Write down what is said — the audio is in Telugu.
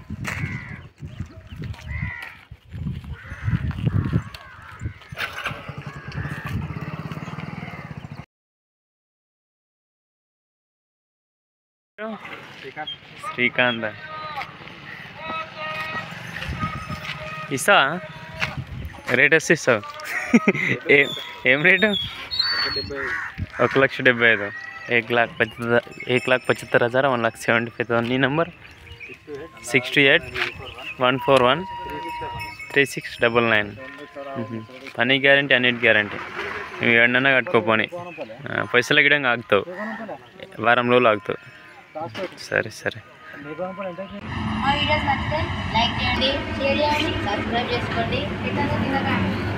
శ్రీకాంత్ ఇస్తావా? రేట్ వస్తే ఇస్తావు. ఏం రేటు? 1,70,000. 1,75,000, 1,75,000. నీ నెంబర్ 6281413699. పని గ్యారంటీ, అన్నిటి గ్యారంటీ. నువ్వు ఏడన్నా కట్టుకోపోని, పైసలు గిడంగా ఆగుతావు, వారం రోజులు ఆగుతావు. సరే సరే. మా వీడియోస్ నచ్చితే లైక్ చేయండి, షేర్ చేయండి, సబ్స్క్రైబ్ చేసుకోండి.